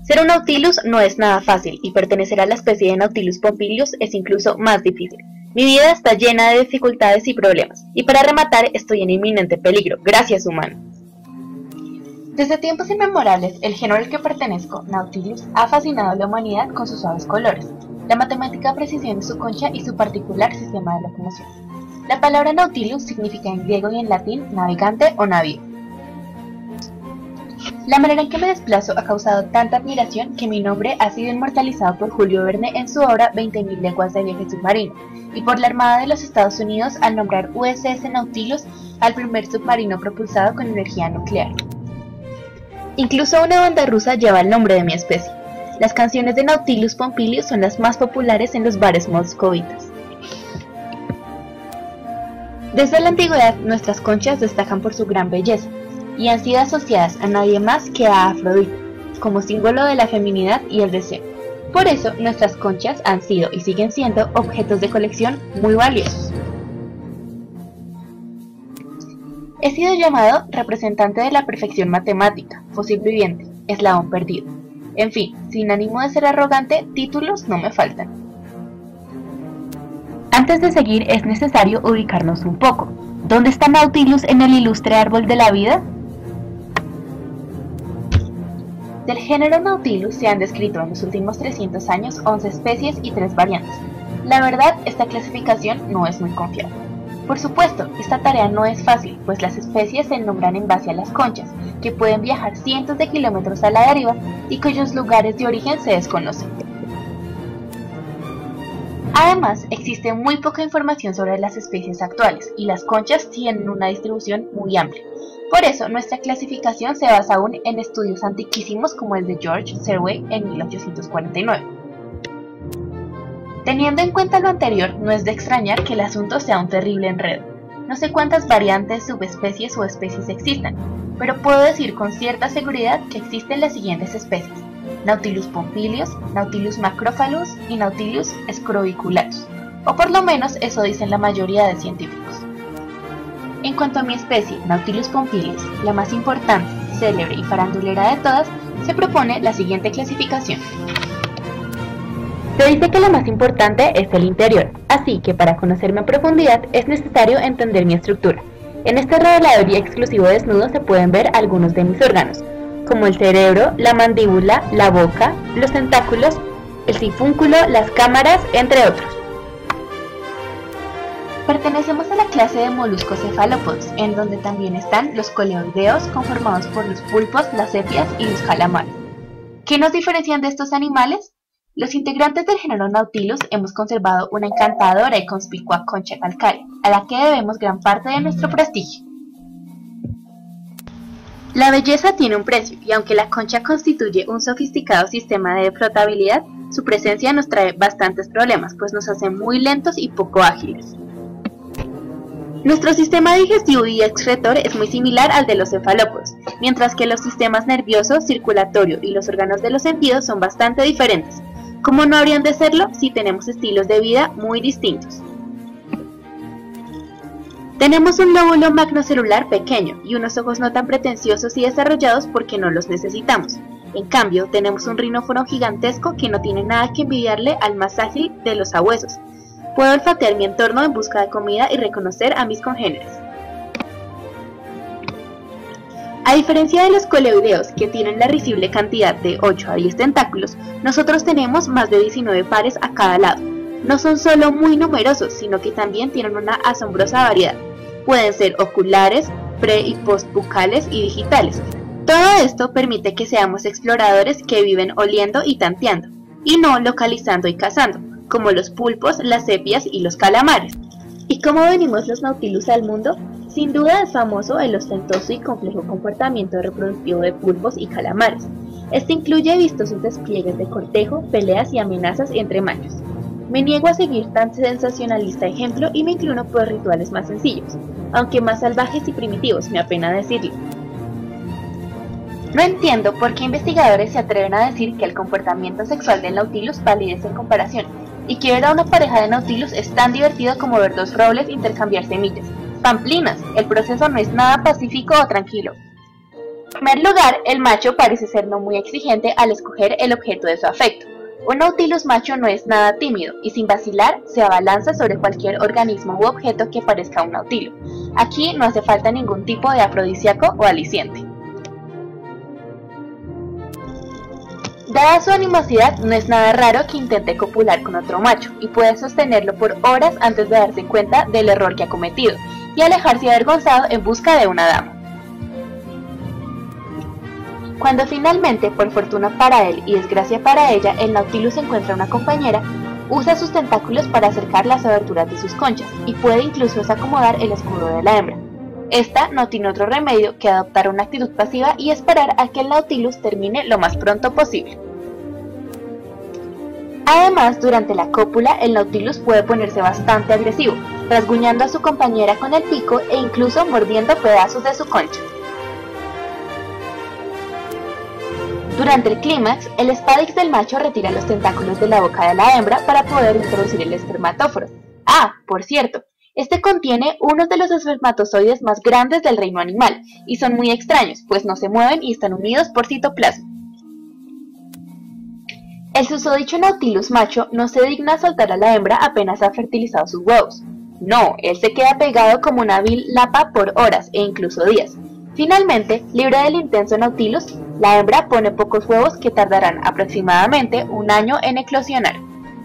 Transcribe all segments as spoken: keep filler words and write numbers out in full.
Ser un Nautilus no es nada fácil y pertenecer a la especie de Nautilus pompilius es incluso más difícil. Mi vida está llena de dificultades y problemas, y para rematar estoy en inminente peligro, gracias humano. Desde tiempos inmemorables, el género al que pertenezco, Nautilus, ha fascinado a la humanidad con sus suaves colores, la matemática precisión de su concha y su particular sistema de locomoción. La palabra Nautilus significa en griego y en latín navegante o navío. La manera en que me desplazo ha causado tanta admiración que mi nombre ha sido inmortalizado por Julio Verne en su obra veinte mil leguas de viaje submarino, y por la Armada de los Estados Unidos al nombrar U S S Nautilus al primer submarino propulsado con energía nuclear. Incluso una banda rusa lleva el nombre de mi especie. Las canciones de Nautilus pompilius son las más populares en los bares moscovitas. Desde la antigüedad, nuestras conchas destacan por su gran belleza, y han sido asociadas a nadie más que a Afrodita, como símbolo de la feminidad y el deseo. Por eso, nuestras conchas han sido y siguen siendo objetos de colección muy valiosos. He sido llamado representante de la perfección matemática, fósil viviente, eslabón perdido. En fin, sin ánimo de ser arrogante, títulos no me faltan. Antes de seguir es necesario ubicarnos un poco. ¿Dónde está Nautilus en el ilustre árbol de la vida? Del género Nautilus se han descrito en los últimos trescientos años once especies y tres variantes. La verdad, esta clasificación no es muy confiable. Por supuesto, esta tarea no es fácil, pues las especies se nombran en base a las conchas, que pueden viajar cientos de kilómetros a la deriva y cuyos lugares de origen se desconocen. Además, existe muy poca información sobre las especies actuales, y las conchas tienen una distribución muy amplia. Por eso, nuestra clasificación se basa aún en estudios antiquísimos como el de George Survey en mil ochocientos cuarenta y nueve. Teniendo en cuenta lo anterior, no es de extrañar que el asunto sea un terrible enredo. No sé cuántas variantes, subespecies o especies existan, pero puedo decir con cierta seguridad que existen las siguientes especies: Nautilus pompilius, Nautilus macrophalus y Nautilus scrobiculus, o por lo menos eso dicen la mayoría de científicos. En cuanto a mi especie, Nautilus pompilius, la más importante, célebre y farandulera de todas, se propone la siguiente clasificación. Se dice que la más importante es el interior, así que para conocerme a profundidad es necesario entender mi estructura. En este revelador y exclusivo desnudo se pueden ver algunos de mis órganos, como el cerebro, la mandíbula, la boca, los tentáculos, el sifúnculo, las cámaras, entre otros. Pertenecemos a la clase de moluscos cefalópodos, en donde también están los coleoideos, conformados por los pulpos, las sepias y los calamares. ¿Qué nos diferencian de estos animales? Los integrantes del género Nautilus hemos conservado una encantadora y conspicua concha calcárea, a la que debemos gran parte de nuestro prestigio. La belleza tiene un precio, y aunque la concha constituye un sofisticado sistema de flotabilidad, su presencia nos trae bastantes problemas, pues nos hace muy lentos y poco ágiles. Nuestro sistema digestivo y excretor es muy similar al de los cefalópodos, mientras que los sistemas nervioso, circulatorio y los órganos de los sentidos son bastante diferentes. ¿Cómo no habrían de serlo si tenemos estilos de vida muy distintos? Tenemos un lóbulo magnocelular pequeño y unos ojos no tan pretenciosos y desarrollados porque no los necesitamos. En cambio, tenemos un rinóforo gigantesco que no tiene nada que envidiarle al más ágil de los sabuesos. Puedo olfatear mi entorno en busca de comida y reconocer a mis congéneres. A diferencia de los coleoideos, que tienen la risible cantidad de ocho a diez tentáculos, nosotros tenemos más de diecinueve pares a cada lado. No son solo muy numerosos, sino que también tienen una asombrosa variedad. Pueden ser oculares, pre- y postbucales y digitales. Todo esto permite que seamos exploradores que viven oliendo y tanteando, y no localizando y cazando, como los pulpos, las sepias y los calamares. ¿Y cómo venimos los Nautilus al mundo? Sin duda es famoso el ostentoso y complejo comportamiento reproductivo de pulpos y calamares. Este incluye vistosos despliegues de cortejo, peleas y amenazas entre machos. Me niego a seguir tan sensacionalista ejemplo y me inclino por rituales más sencillos, aunque más salvajes y primitivos, me apena decirlo. No entiendo por qué investigadores se atreven a decir que el comportamiento sexual del Nautilus palidece en comparación, y que ver a una pareja de Nautilus es tan divertido como ver dos robles intercambiar semillas. ¡Pamplinas! El proceso no es nada pacífico o tranquilo. En primer lugar, el macho parece ser no muy exigente al escoger el objeto de su afecto. Un Nautilus macho no es nada tímido y sin vacilar se abalanza sobre cualquier organismo u objeto que parezca un nautilo. Aquí no hace falta ningún tipo de afrodisíaco o aliciente. Dada su animosidad, no es nada raro que intente copular con otro macho y puede sostenerlo por horas antes de darse cuenta del error que ha cometido y alejarse avergonzado en busca de una dama. Cuando finalmente, por fortuna para él y desgracia para ella, el Nautilus encuentra una compañera, usa sus tentáculos para acercar las aberturas de sus conchas y puede incluso desacomodar el escudo de la hembra. Esta no tiene otro remedio que adoptar una actitud pasiva y esperar a que el Nautilus termine lo más pronto posible. Además, durante la cópula, el Nautilus puede ponerse bastante agresivo, rasguñando a su compañera con el pico e incluso mordiendo pedazos de su concha. Durante el clímax, el espadix del macho retira los tentáculos de la boca de la hembra para poder introducir el espermatóforo. Ah, por cierto, este contiene uno de los espermatozoides más grandes del reino animal, y son muy extraños, pues no se mueven y están unidos por citoplasma. El susodicho Nautilus macho no se digna a soltar a la hembra apenas ha fertilizado sus huevos. No, él se queda pegado como una vil lapa por horas e incluso días. Finalmente, libre del intenso Nautilus, la hembra pone pocos huevos que tardarán aproximadamente un año en eclosionar.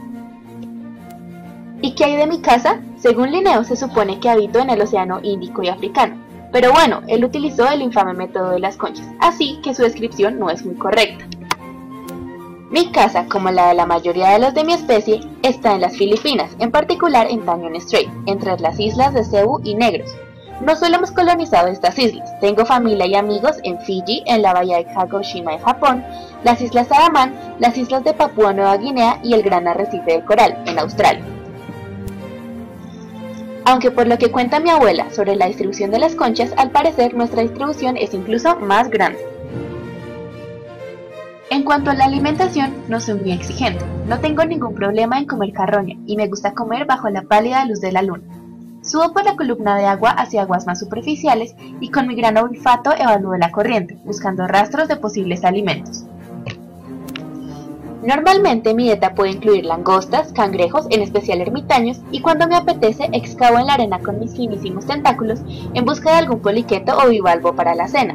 ¿Y qué hay de mi casa? Según Linneo se supone que habito en el Océano Índico y Africano, pero bueno, él utilizó el infame método de las conchas, así que su descripción no es muy correcta. Mi casa, como la de la mayoría de los de mi especie, está en las Filipinas, en particular en Tangian Strait, entre las islas de Cebu y Negros. No solo hemos colonizado estas islas, tengo familia y amigos en Fiji, en la bahía de Kagoshima en Japón, las islas Andaman, las islas de Papúa Nueva Guinea y el gran arrecife del coral, en Australia. Aunque por lo que cuenta mi abuela sobre la distribución de las conchas, al parecer nuestra distribución es incluso más grande. En cuanto a la alimentación, no soy muy exigente, no tengo ningún problema en comer carroña y me gusta comer bajo la pálida luz de la luna. Subo por la columna de agua hacia aguas más superficiales y con mi gran olfato evalúo la corriente, buscando rastros de posibles alimentos. Normalmente mi dieta puede incluir langostas, cangrejos, en especial ermitaños, y cuando me apetece excavo en la arena con mis finísimos tentáculos en busca de algún poliqueto o bivalvo para la cena.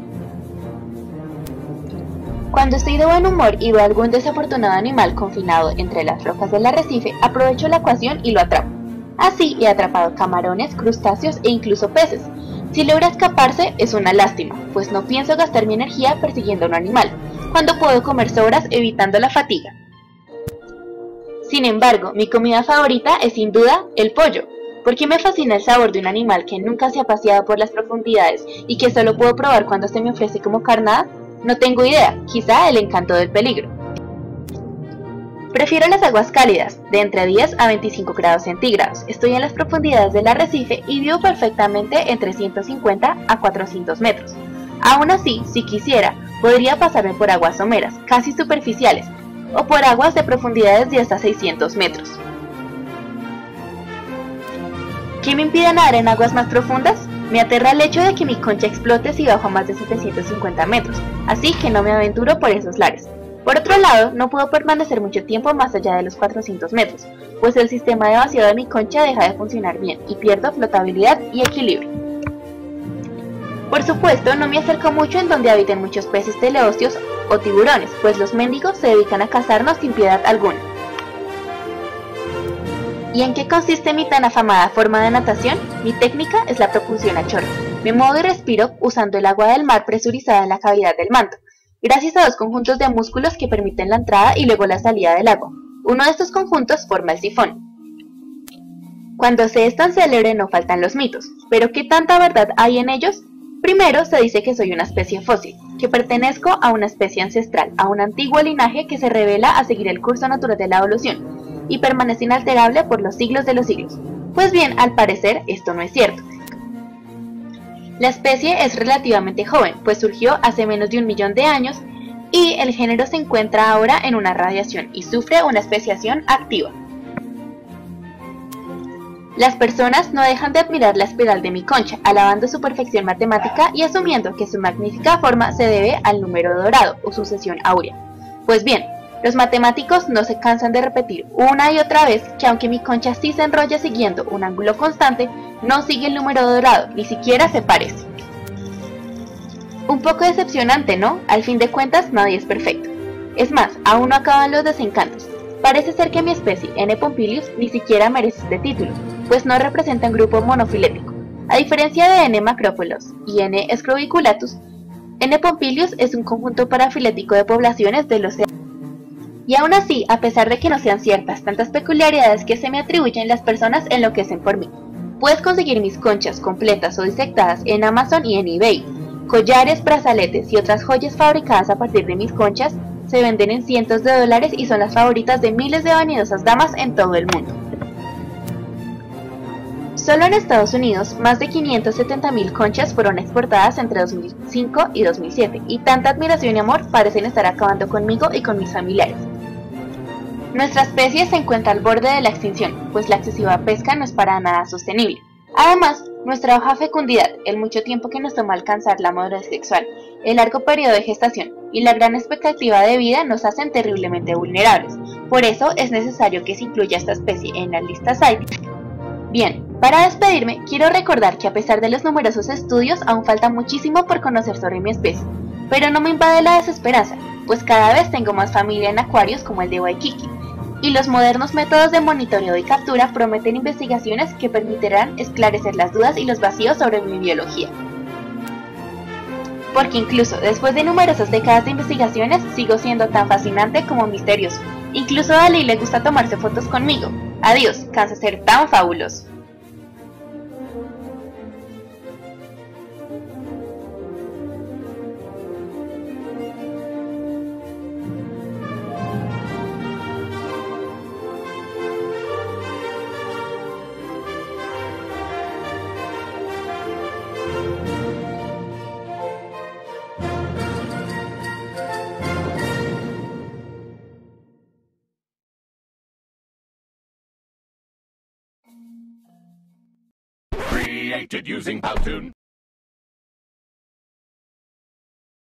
Cuando estoy de buen humor y veo algún desafortunado animal confinado entre las rocas del arrecife, aprovecho la ocasión y lo atrapo. Así he atrapado camarones, crustáceos e incluso peces. Si logra escaparse es una lástima, pues no pienso gastar mi energía persiguiendo a un animal, cuando puedo comer sobras evitando la fatiga. Sin embargo, mi comida favorita es sin duda el pollo. ¿Por qué me fascina el sabor de un animal que nunca se ha paseado por las profundidades y que solo puedo probar cuando se me ofrece como carnada? No tengo idea, quizá el encanto del peligro. Prefiero las aguas cálidas, de entre diez a veinticinco grados centígrados. Estoy en las profundidades del arrecife y vivo perfectamente entre ciento cincuenta a cuatrocientos metros. Aún así, si quisiera, podría pasarme por aguas someras, casi superficiales, o por aguas de profundidades de hasta seiscientos metros. ¿Qué me impide nadar en aguas más profundas? Me aterra el hecho de que mi concha explote si bajo a más de setecientos cincuenta metros, así que no me aventuro por esos lares. Por otro lado, no puedo permanecer mucho tiempo más allá de los cuatrocientos metros, pues el sistema de vacío de mi concha deja de funcionar bien y pierdo flotabilidad y equilibrio. Por supuesto, no me acerco mucho en donde habiten muchos peces teleosteos o tiburones, pues los mendigos se dedican a cazarnos sin piedad alguna. ¿Y en qué consiste mi tan afamada forma de natación? Mi técnica es la propulsión a chorro. Me muevo y respiro usando el agua del mar presurizada en la cavidad del manto, gracias a dos conjuntos de músculos que permiten la entrada y luego la salida del agua. Uno de estos conjuntos forma el sifón. Cuando se es tan célebre no faltan los mitos, pero ¿qué tanta verdad hay en ellos? Primero, se dice que soy una especie fósil, que pertenezco a una especie ancestral, a un antiguo linaje que se revela a seguir el curso natural de la evolución, y permanece inalterable por los siglos de los siglos. Pues bien, al parecer, esto no es cierto. La especie es relativamente joven, pues surgió hace menos de un millón de años, y el género se encuentra ahora en una radiación y sufre una especiación activa. Las personas no dejan de admirar la espiral de mi concha, alabando su perfección matemática y asumiendo que su magnífica forma se debe al número dorado o sucesión áurea. Pues bien, los matemáticos no se cansan de repetir una y otra vez que aunque mi concha sí se enrolla siguiendo un ángulo constante, no sigue el número dorado, ni siquiera se parece. Un poco decepcionante, ¿no? Al fin de cuentas, nadie es perfecto. Es más, aún no acaban los desencantos. Parece ser que mi especie, N. pompilius, ni siquiera merece este título, pues no representa un grupo monofilético. A diferencia de N. macrophyllus y N. scroviculatus, N. pompilius es un conjunto parafilético de poblaciones del océano. Y aún así, a pesar de que no sean ciertas tantas peculiaridades que se me atribuyen, las personas enloquecen por mí. Puedes conseguir mis conchas completas o disectadas en Amazon y en eBay. Collares, brazaletes y otras joyas fabricadas a partir de mis conchas se venden en cientos de dólares y son las favoritas de miles de vanidosas damas en todo el mundo. Solo en Estados Unidos, más de quinientas setenta mil conchas fueron exportadas entre dos mil cinco y dos mil siete, y tanta admiración y amor parecen estar acabando conmigo y con mis familiares. Nuestra especie se encuentra al borde de la extinción, pues la excesiva pesca no es para nada sostenible. Además, nuestra baja fecundidad, el mucho tiempo que nos toma alcanzar la madurez sexual, el largo periodo de gestación y la gran expectativa de vida nos hacen terriblemente vulnerables. Por eso es necesario que se incluya esta especie en la lista CITES. Bien, para despedirme, quiero recordar que a pesar de los numerosos estudios, aún falta muchísimo por conocer sobre mi especie. Pero no me invade la desesperanza, pues cada vez tengo más familia en acuarios como el de Waikiki, y los modernos métodos de monitoreo y captura prometen investigaciones que permitirán esclarecer las dudas y los vacíos sobre mi biología. Porque incluso después de numerosas décadas de investigaciones, sigo siendo tan fascinante como misterioso. Incluso a Dalí le gusta tomarse fotos conmigo. Adiós, cansa ser tan fabuloso. Created using Powtoon.